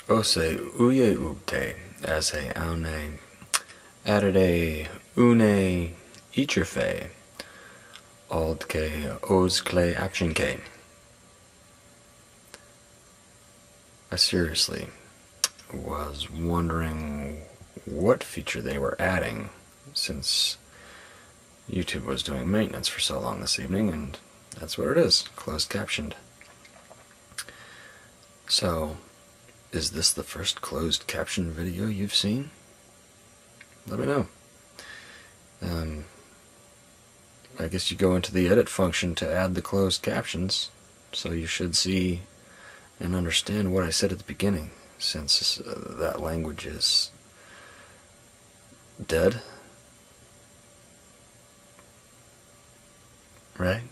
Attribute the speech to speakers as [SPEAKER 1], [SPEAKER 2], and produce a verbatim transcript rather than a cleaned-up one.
[SPEAKER 1] Ose uye ute as a aune adade une icherfe old ke os clay action k. I seriously was wondering what feature they were adding since YouTube was doing maintenance for so long this evening, and that's what it is, closed captioned. So, is this the first closed caption video you've seen? Let me know. Um, I guess you go into the edit function to add the closed captions, so you should see and understand what I said at the beginning, since uh, that language is dead. Right?